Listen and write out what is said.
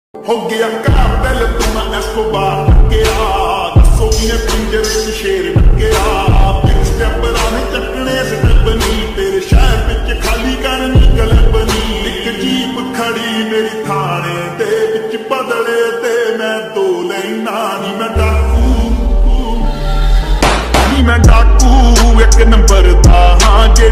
हो गया कातिल तो मैं एस्कोबार गया, दसो किने पिंजर च शेर गया। बिग स्टेप राह चकने स्टेप नहीं, तेरे शहर विच खाली करनी गलब नहीं। एक जीप खड़ी मेरी थाने ते विच बदले ते मैं दो लेना। नी मैं डाकू एक नंबर दा।